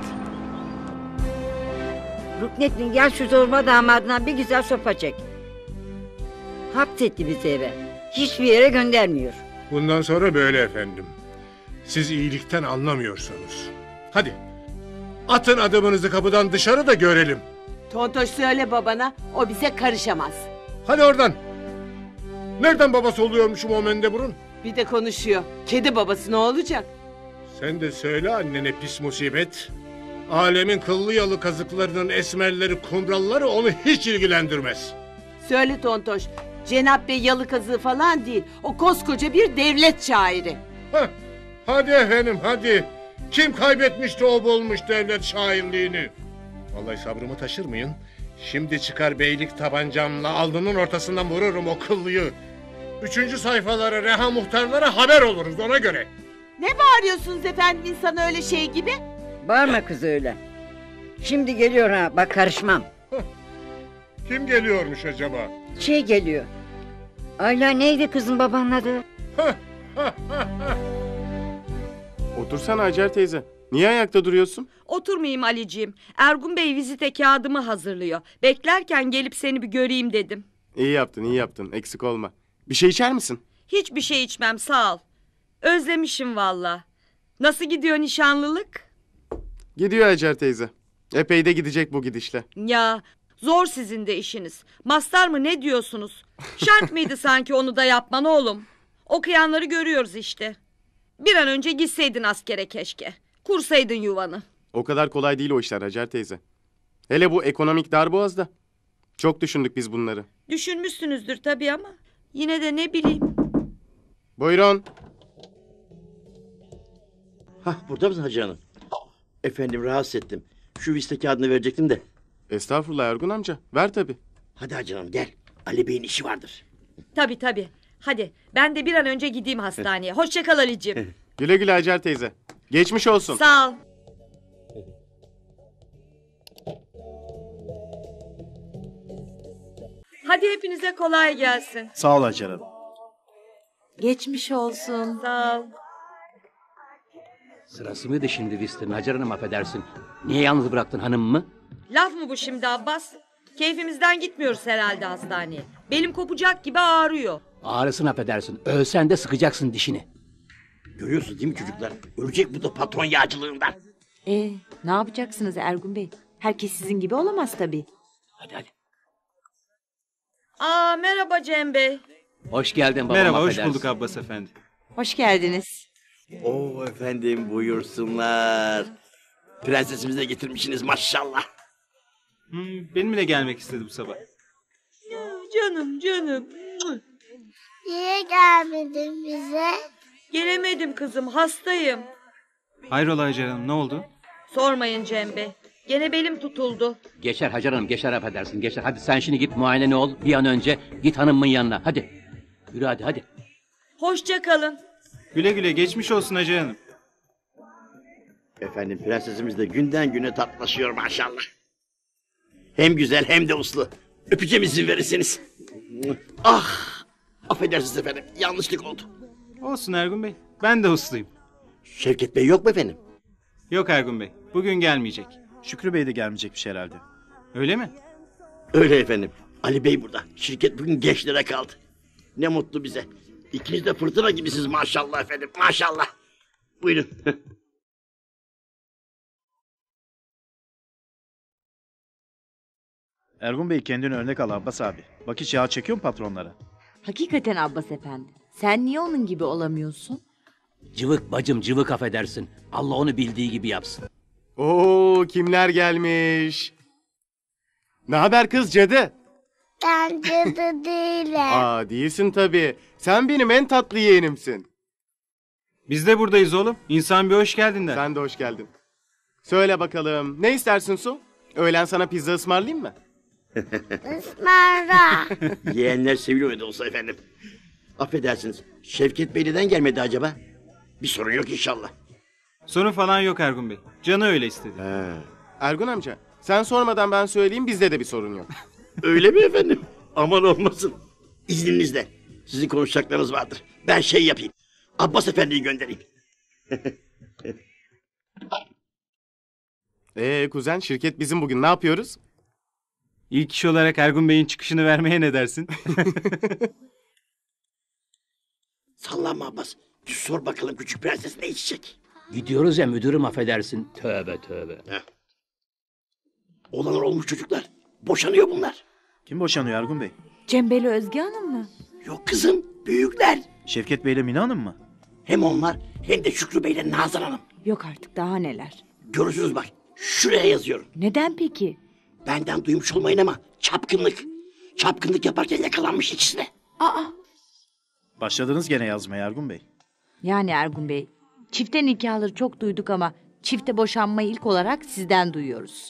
Ruknettin gel şu zorba damadına bir güzel sopa çek. Hapsetti bizi eve. Hiçbir yere göndermiyor. Bundan sonra böyle efendim. Siz iyilikten anlamıyorsunuz. Hadi. Atın adımınızı kapıdan dışarı da görelim. Tontoş söyle babana, o bize karışamaz. Hadi oradan. Nereden babası oluyormuşum o mendeburun? Bir de konuşuyor. Kedi babası ne olacak? Sen de söyle annene pis musibet. Alemin kıllı yalı kazıklarının esmerleri, kumralları onu hiç ilgilendirmez. Söyle Tontoş, Cenap Bey yalı kazığı falan değil. O koskoca bir devlet şairi. Heh, hadi efendim hadi. Kim kaybetmişti o bulmuş devlet şairliğini? Vallahi sabrımı taşırmayın. Şimdi çıkar beylik tabancamla alnının ortasından vururum o kıllıyı. Üçüncü sayfalara, reha muhtarlara haber oluruz ona göre. Ne bağırıyorsunuz efendim insan öyle şey gibi? Bağırma kız öyle. Şimdi geliyor ha, bak karışmam. Kim geliyormuş acaba? Şey geliyor. Ayla neydi kızın babanın adı? Otursana Hacer teyze. Niye ayakta duruyorsun? Oturmayayım Aliciğim. Ergun Bey vizite kağıdımı hazırlıyor. Beklerken gelip seni bir göreyim dedim. İyi yaptın, iyi yaptın. Eksik olma. Bir şey içer misin? Hiçbir şey içmem sağ ol. Özlemişim valla. Nasıl gidiyor nişanlılık? Gidiyor Hacer teyze. Epey de gidecek bu gidişle. Ya zor sizin de işiniz. Mastar mı ne diyorsunuz? Şart mıydı sanki onu da yapman oğlum? Okuyanları görüyoruz işte. Bir an önce gitseydin askere keşke. Kursaydın yuvanı. O kadar kolay değil o işler Hacer teyze. Hele bu ekonomik darboğazda. Çok düşündük biz bunları. Düşünmüşsünüzdür tabii ama yine de ne bileyim. Buyurun. Hah burada mısın Hacı Hanım? Efendim rahatsız ettim. Şu vizite kağıdını verecektim de. Estağfurullah Ergun amca. Ver tabii. Hadi Hacı Hanım gel. Ali Bey'in işi vardır. Tabii tabii. Hadi ben de bir an önce gideyim hastaneye. Hoşça kal Ali'ciğim. Güle güle Hacer teyze. Geçmiş olsun. Sağ ol. Hadi hepinize kolay gelsin. Sağ ol Hacer Hanım. Geçmiş olsun. Sağ ol. Sırası mıydı şimdi Visterin Hacer Hanım affedersin. Niye yalnız bıraktın hanımımı? Laf mı bu şimdi Abbas? Keyfimizden gitmiyoruz herhalde hastaneye. Belim kopacak gibi ağrıyor. Ağrısın affedersin. Ölsen de sıkacaksın dişini. Görüyorsunuz değil mi çocuklar? Ölecek bu da patron yağcılığından. Ee, ne yapacaksınız Ergun Bey? Herkes sizin gibi olamaz tabii. Hadi hadi. Aa merhaba Cem Bey. Hoş geldin babam Merhaba, hoş affedersin. bulduk Abbas efendi. Hoş geldiniz. Oo efendim buyursunlar. Prensesimizi de getirmişsiniz maşallah. Hmm, benimle gelmek istedi bu sabah. Canım canım. Niye gelmedin bize? Gelemedim kızım hastayım. Hayrola Hacer Hanım, ne oldu? Sormayın Cem Bey. Gene belim tutuldu. Geçer Hacer Hanım, geçer affedersin, geçer. Hadi sen şimdi git muayene ol bir an önce. Git hanımın yanına, hadi. Yürü hadi, hadi. Hoşça kalın. Güle güle, geçmiş olsun Hacer Hanım. Efendim prensesimiz de günden güne tatlaşıyor maşallah. Hem güzel hem de uslu. Öpeceğim izin verirseniz. Ah! Affedersiniz efendim, yanlışlık oldu. Olsun Ergun Bey, ben de usluyum. Şevket Bey yok mu efendim? Yok Ergun Bey, bugün gelmeyecek. Şükrü Bey de gelmeyecekmiş herhalde. Öyle mi? Öyle efendim. Ali Bey burada. Şirket bugün gençlere kaldı. Ne mutlu bize. İkiniz de fırtına gibisiniz maşallah efendim, maşallah. Buyurun. Ergun Bey kendini örnek al Abbas abi. Bak hiç yağ çekiyor mu patronlara? Hakikaten Abbas efendi. Sen niye onun gibi olamıyorsun? Cıvık bacım, cıvık affedersin. Allah onu bildiği gibi yapsın. Oo, kimler gelmiş? Ne haber kız cadı? Ben cadı değilim. Aa, değilsin tabii. Sen benim en tatlı yeğenimsin. Biz de buradayız oğlum. İnsan bir hoş geldin der. Sen de hoş geldin. Söyle bakalım, ne istersin Su? Öğlen sana pizza ısmarlayayım mı? Ismarla. Yeğenler seviyor da olsa efendim. Affedersiniz, Şevket Bey neden gelmedi acaba? Bir sorun yok inşallah. Sorun falan yok Ergun Bey. Canı öyle istedi. He. Ergun amca, sen sormadan ben söyleyeyim, bizde de bir sorun yok. Öyle mi efendim? Aman olmasın. İzninizle. Sizin konuşacaklarınız vardır. Ben şey yapayım. Abbas Efendi'yi göndereyim. Ee kuzen, şirket bizim bugün, ne yapıyoruz? İlk iş olarak Ergun Bey'in çıkışını vermeye ne dersin? Sallanma Abbas. Sor bakalım küçük prenses ne içecek? Gidiyoruz ya müdürüm affedersin. Tövbe tövbe. Heh. Olanlar olmuş çocuklar. Boşanıyor bunlar. Kim boşanıyor Ergun Bey? Cembeli Özge Hanım mı? Yok kızım, büyükler. Şevket Bey ile Mine Hanım mı? Hem onlar hem de Şükrü Bey ile Nazan Hanım. Yok artık, daha neler. Görürsünüz bak. Şuraya yazıyorum. Neden peki? Benden duymuş olmayın ama çapkınlık. Çapkınlık yaparken yakalanmış ikisine. Aa! Başladınız gene yazmaya Ergun Bey. Yani Ergun Bey, çifte nikahları çok duyduk ama çifte boşanmayı ilk olarak sizden duyuyoruz.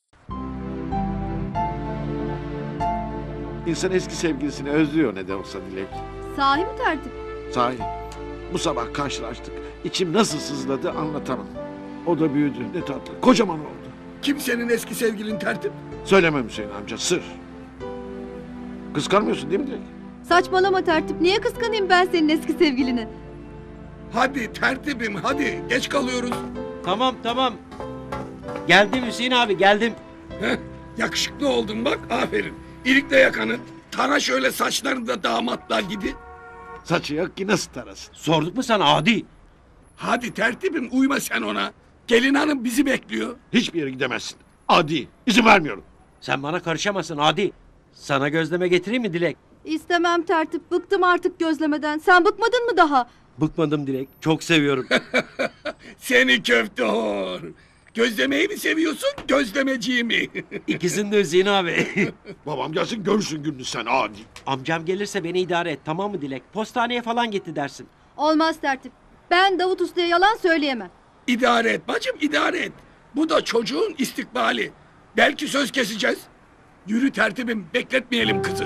İnsan eski sevgilisini özlüyor ne de olsa Dilek. Sahi mi tertip? Sahi. Bu sabah karşılaştık. İçim nasıl sızladı anlatamam. O da büyüdü ne tatlı. Kocaman oldu. Kimsenin eski sevgilin tertip? Söylemem Hüseyin amca sır. Kıskanmıyorsun değil mi Dilek? Saçmalama tertip. Niye kıskanayım ben senin eski sevgilini? Hadi tertibim hadi. Geç kalıyoruz. Tamam tamam. Geldim Hüseyin abi geldim. Heh, yakışıklı oldun bak aferin. İlikle yakanın. Tara şöyle saçlarını da damatlar gibi. Saçı yok ki nasıl tarasın? Sorduk mu sana adi? Hadi tertibim uyma sen ona. Gelin hanım bizi bekliyor. Hiçbir yere gidemezsin. Adi. İzin vermiyorum. Sen bana karışamazsın adi. Sana gözleme getireyim mi Dilek? İstemem tertip. Bıktım artık gözlemeden. Sen bıkmadın mı daha? Bıkmadım Dilek. Çok seviyorum. Seni köfte hor. Gözlemeyi mi seviyorsun, gözlemeciyi mi? İkisini de Hüseyin abi. Babam gelsin görürsün gününü sen adi. Amcam gelirse beni idare et tamam mı Dilek? Postaneye falan gitti dersin. Olmaz tertip. Ben Davut Usta'ya yalan söyleyemem. İdare et bacım, idare et. Bu da çocuğun istikbali. Belki söz keseceğiz. Yürü tertibim, bekletmeyelim kızı.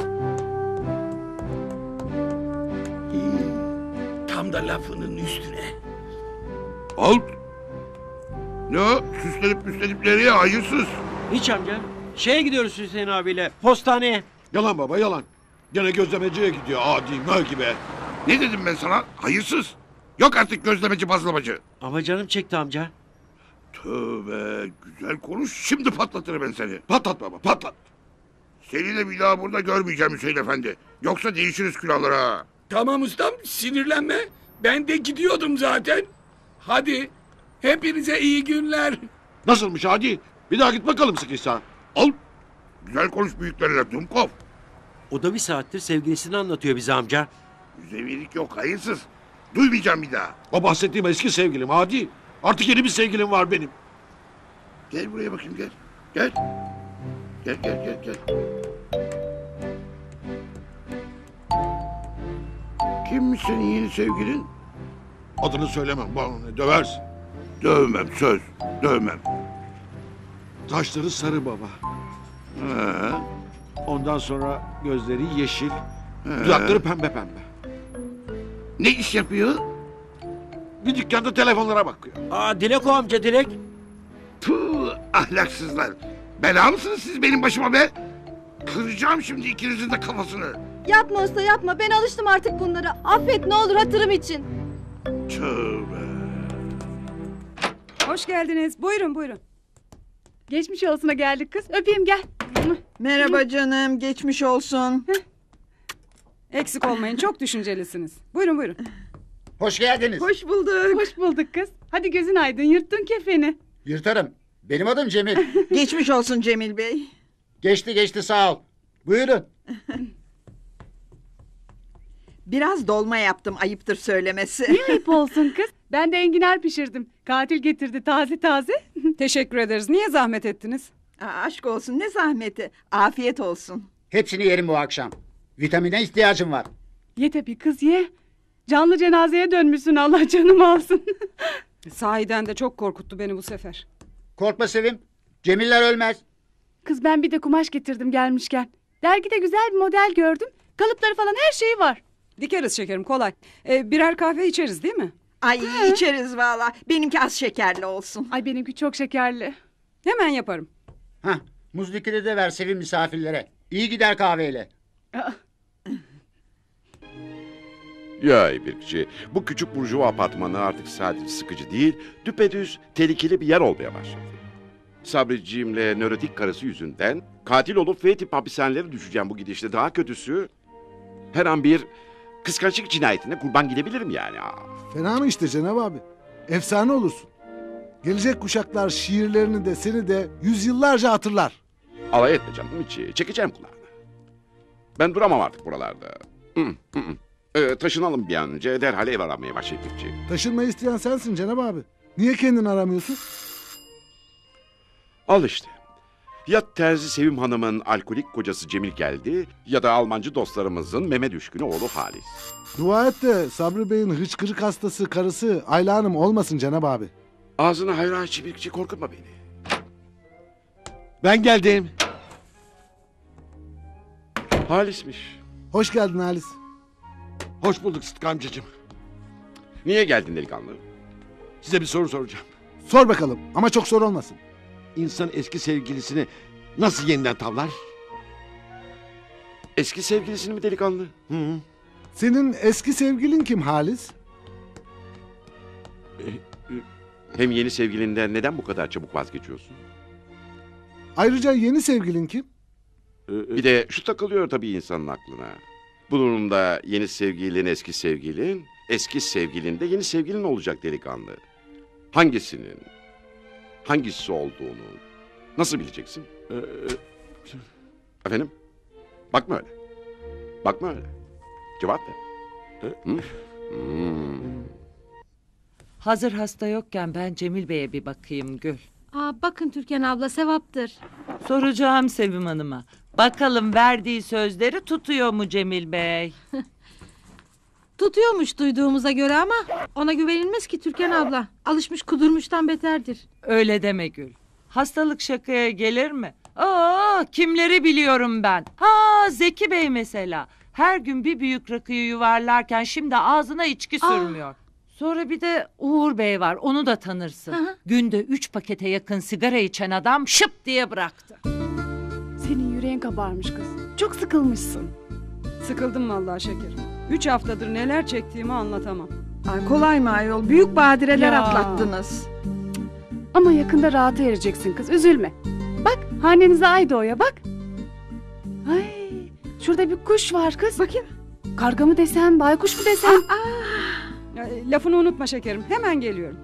Tam da lafının üstüne. Al. Ne o? Süslenip müslenip nereye hayırsız? Hiç amca. Şeye gidiyoruz Hüseyin abiyle. Postaneye. Yalan baba yalan. Gene gözlemeciye gidiyor adi mö gibi. Ne dedim ben sana? Hayırsız. Yok artık gözlemeci bazlamacı. Ama canım çekti amca. Tövbe güzel konuş. Şimdi patlatırım ben seni. Patlat baba patlat. Seni de bir daha burada görmeyeceğim Hüseyin Efendi. Yoksa değişiriz külahlara. Tamam ustam sinirlenme. Ben de gidiyordum zaten. Hadi hepinize iyi günler. Nasılmış adi? Bir daha git bakalım sıkıysa. Al. Güzel konuş büyüklerle Dumkov. O da bir saattir sevgilisini anlatıyor bize amca. Müzevilik yok hayırsız. Duymayacağım bir daha. O bahsettiğim eski sevgilim adi. Artık yeni bir sevgilim var benim. Gel buraya bakayım gel. Gel. Gel gel gel gel. Kimmiş senin yeni sevgilin? Adını söylemem bana ne döversin. Dövmem söz. Dövmem. Saçları sarı baba. He. Ondan sonra gözleri yeşil. Dudakları pembe pembe. Ne iş yapıyor? Bir dükkanda telefonlara bakıyor. Aa Dilek o amca Dilek. Puh, ahlaksızlar. Bela mısınız siz benim başıma be? Kıracağım şimdi ikinizin de kafasını. Yapma usta yapma. Ben alıştım artık bunlara. Affet ne olur hatırım için. Tövbe. Hoş geldiniz. Buyurun buyurun. Geçmiş olsuna geldik kız. Öpeyim gel. Merhaba canım, geçmiş olsun. Eksik olmayın, çok düşüncelisiniz. Buyurun buyurun. Hoş geldiniz. Hoş bulduk. Hoş bulduk kız. Hadi gözün aydın, yırttın kefeni. Yırtarım. Benim adım Cemil. Geçmiş olsun Cemil Bey. Geçti geçti sağ ol. Buyurun. Biraz dolma yaptım, ayıptır söylemesi. Niye ayıp olsun kız? Ben de enginar pişirdim. Katil getirdi taze taze. Teşekkür ederiz. Niye zahmet ettiniz? Aa, aşk olsun, ne zahmeti. Afiyet olsun. Hepsini yerim bu akşam. Vitamine ihtiyacım var. Ye tabii kız ye. Canlı cenazeye dönmüşsün, Allah canımı alsın. Sahiden de çok korkuttu beni bu sefer. Korkma Sevim. Cemiller ölmez. Kız ben bir de kumaş getirdim gelmişken. Dergide güzel bir model gördüm. Kalıpları falan her şeyi var. Dikeriz şekerim kolay. Ee, birer kahve içeriz değil mi? Ay He. içeriz valla. Benimki az şekerli olsun. Ay benimki çok şekerli. Hemen yaparım. Hah, muz likidi de ver Sevim misafirlere. İyi gider kahveyle. Ya İbrikçi, bu küçük burjuva apartmanı artık sadece sıkıcı değil, düpedüz tehlikeli bir yer olmaya başladı. Sabriciğimle nörotik karısı yüzünden katil olup F tip hapishanelere düşeceğim bu gidişle. Daha kötüsü her an bir kıskançlık cinayetine kurban gidebilirim yani. Fena mı işte Cenab abi? Efsane olursun. Gelecek kuşaklar şiirlerini de seni de yüzyıllarca hatırlar. Alay etme canım içi, çekeceğim kulağını. Ben duramam artık buralarda. Hı, hı, hı. Ee, taşınalım bir an önce, derhal ev aramaya başlayıp İbrikçi. Taşınmayı isteyen sensin Cenab abi. Niye kendini aramıyorsun? Al işte. Ya Terzi Sevim Hanım'ın alkolik kocası Cemil geldi ya da Almancı dostlarımızın meme düşkünü oğlu Halis. Dua et de Sabri Bey'in hıçkırık hastası karısı Ayla Hanım olmasın Cenab abi. Ağzını hayra aç İbrikçi, korkutma beni. Ben geldim. Halis'miş. Hoş geldin Halis. Hoş bulduk Sıtkı amcacığım. Niye geldin delikanlı? Size bir soru soracağım. Sor bakalım ama çok soru olmasın. İnsan eski sevgilisini nasıl yeniden tavlar? Eski sevgilisini mi delikanlı? Hı -hı. Senin eski sevgilin kim Halis? Hem yeni sevgilinden neden bu kadar çabuk vazgeçiyorsun? Ayrıca yeni sevgilin kim? Bir de şu takılıyor tabii insanın aklına. Bu durumda yeni sevgilin eski sevgilin, eski sevgilin de yeni sevgilin olacak delikanlı. Hangisinin, hangisi olduğunu nasıl bileceksin? Ee, efendim? Bakma öyle. Bakma öyle. Cevap ver. Hı? Hmm. Hazır hasta yokken ben Cemil Bey'e bir bakayım Gül. Aa, bakın Türkan abla sevaptır. Soracağım Sevim Hanım'a. Bakalım verdiği sözleri tutuyor mu Cemil Bey? Tutuyormuş duyduğumuza göre ama ona güvenilmez ki Türkan abla. Alışmış kudurmuştan beterdir. Öyle deme Gül. Hastalık şakaya gelir mi? Aa, kimleri biliyorum ben. Ha Zeki Bey mesela. Her gün bir büyük rakıyı yuvarlarken şimdi ağzına içki Aa. sürmüyor. Sonra bir de Uğur Bey var, onu da tanırsın. Hı hı. Günde üç pakete yakın sigara içen adam şıp diye bıraktı. Senin yüreğin kabarmış kız. Çok sıkılmışsın. Sıkıldım vallahi şekerim. Üç haftadır neler çektiğimi anlatamam. Ay kolay mı ayol? Büyük badireler Ya. atlattınız. Ama yakında rahata ereceksin kız, üzülme. Bak hanenize ay doğuya bak. Ay, şurada bir kuş var kız. Bakayım. Karga mı desem, baykuş mu desem? Aa, aa. Lafını unutma şekerim, hemen geliyorum.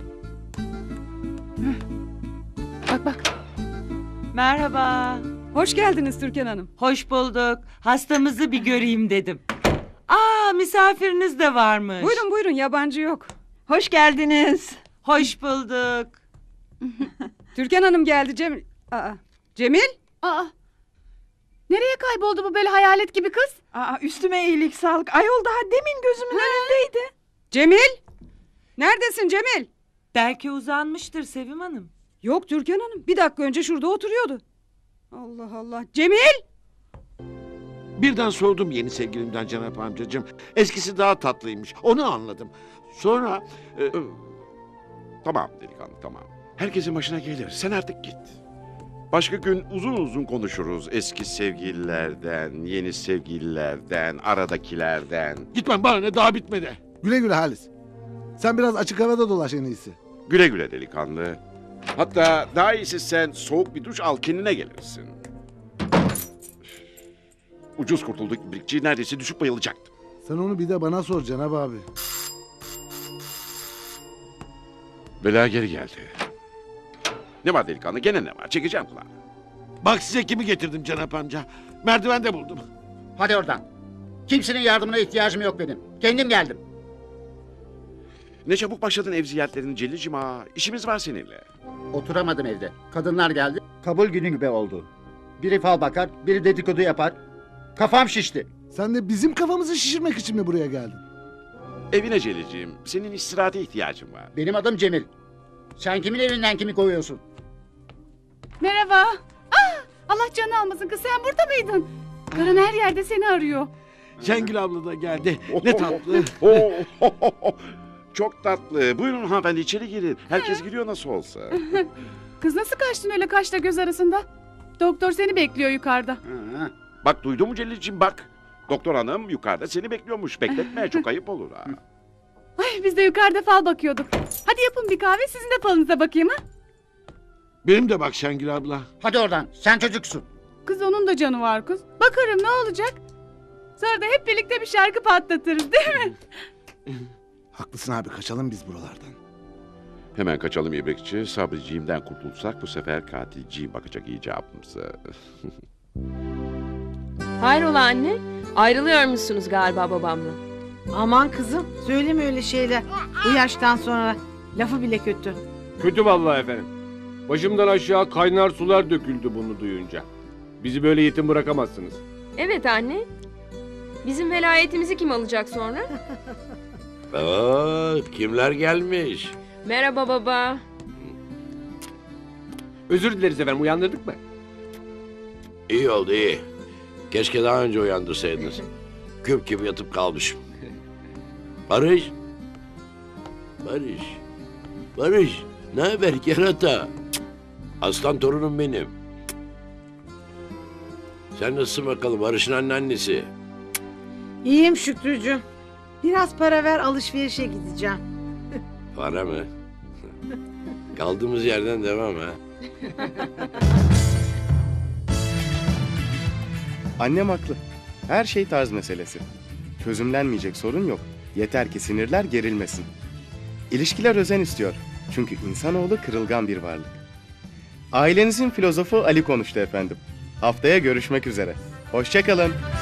Bak bak. Merhaba. Hoş geldiniz Türkan Hanım. Hoş bulduk. Hastamızı bir göreyim dedim. Aa, misafiriniz de varmış. Buyurun buyurun, yabancı yok. Hoş geldiniz. Hoş bulduk. Türkan Hanım geldi Cemil. Aa, Cemil? Aa. Nereye kayboldu bu böyle hayalet gibi kız? Aa, üstüme iyilik sağlık. Ayol daha demin gözümün ha. önündeydi. Cemil? Neredesin Cemil? Belki uzanmıştır Sevim Hanım. Yok Türkan Hanım. Bir dakika önce şurada oturuyordu. Allah Allah. Cemil! Birden soğudum yeni sevgilimden Cenap amcacığım. Eskisi daha tatlıymış. Onu anladım. Sonra... e, Tamam delikanlı tamam. Herkesin başına gelir. Sen artık git. Başka gün uzun uzun konuşuruz. Eski sevgililerden, yeni sevgililerden, aradakilerden. Gitmem bana ne daha bitmedi. Güle güle Halis. Sen biraz açık havada dolaş en iyisi. Güle güle delikanlı. Hatta daha iyisi sen soğuk bir duş al kendine gelirsin. Ucuz kurtulduk ibrikçi neredeyse düşüp bayılacaktı. Sen onu bir de bana sor Cenab abi. Bela geri geldi. Ne var delikanlı gene ne var çekeceğim kulağını. Bak size kimi getirdim Cenap amca. Merdivende buldum. Hadi oradan. Kimsenin yardımına ihtiyacım yok benim. Kendim geldim. Ne çabuk başladın ev ziyaretlerinin Celil'cim ha. İşimiz var seninle. Oturamadım evde. Kadınlar geldi. Kabul günü gibi oldu. Biri fal bakar, biri dedikodu yapar. Kafam şişti. Sen de bizim kafamızı şişirmek için mi buraya geldin? Evine Celil'cim. Senin istirahate ihtiyacın var. Benim adım Cemil. Sen kimin evinden kimi kovuyorsun? Merhaba. Ah, Allah canı almasın kız, sen burada mıydın? Karın her yerde seni arıyor. Şengül abla da geldi. Ne tatlı. Çok tatlı. Buyurun hanımefendi içeri girin. Herkes giriyor nasıl olsa. Kız nasıl kaçtın öyle kaşla göz arasında? Doktor seni bekliyor yukarıda. Bak duydun mu Celil'cim bak. Doktor hanım yukarıda seni bekliyormuş. Bekletme çok ayıp olur ha. Ay biz de yukarıda fal bakıyorduk. Hadi yapın bir kahve, sizin de falınıza bakayım ha. Benim de bak Şengül abla. Hadi oradan, sen çocuksun. Kız onun da canı var kız. Bakarım ne olacak? Sonra da hep birlikte bir şarkı patlatırız değil mi? Haklısın abi, kaçalım biz buralardan. Hemen kaçalım ibrikçi. Sabriciğimden kurtulsak bu sefer katilciğim bakacak icabımıza. Hayrola anne? Ayrılıyor musunuz galiba babamla? Aman kızım söyleme öyle şeyler. Bu yaştan sonra lafı bile kötü. Kötü vallahi efendim. Başımdan aşağı kaynar sular döküldü bunu duyunca. Bizi böyle yetim bırakamazsınız. Evet anne. Bizim velayetimizi kim alacak sonra? Oo, kimler gelmiş? Merhaba baba. Özür dileriz efendim, uyandırdık mı? İyi oldu iyi. Keşke daha önce uyandırsaydınız. Küp gibi yatıp kalmışım. Barış. Barış. Barış. Ne haber kerata? Aslan torunum benim. Sen nasılsın bakalım Barış'ın anneannesi? İyiyim Şükrücüğüm. Biraz para ver, alışverişe gideceğim. Para mı? Kaldığımız yerden devam ha. Annem haklı. Her şey tarz meselesi. Çözümlenmeyecek sorun yok. Yeter ki sinirler gerilmesin. İlişkiler özen istiyor. Çünkü insanoğlu kırılgan bir varlık. Ailenizin filozofu Ali konuştu efendim. Haftaya görüşmek üzere. Hoşça kalın.